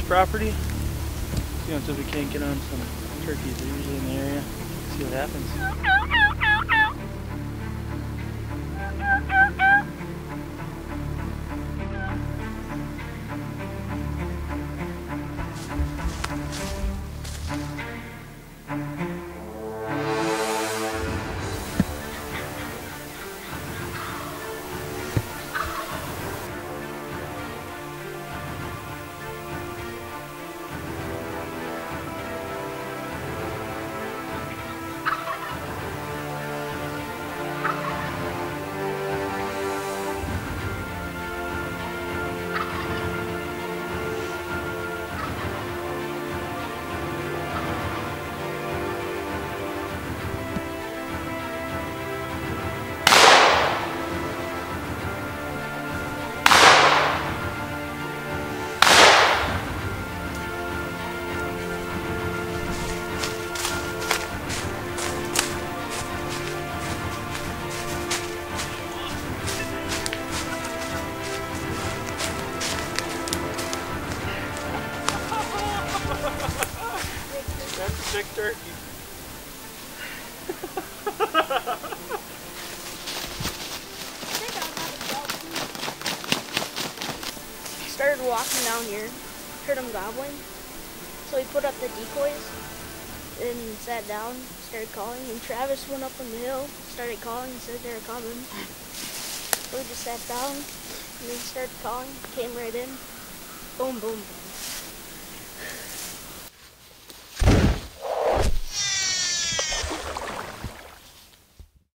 property. See if we can't get on some turkeys. They're usually in the area. See what happens. That's a big turkey. Started walking down here, heard him gobbling, so he put up the decoys and sat down, started calling, and Travis went up on the hill, started calling and said they were coming. So we just sat down and then started calling, came right in, boom, boom, boom.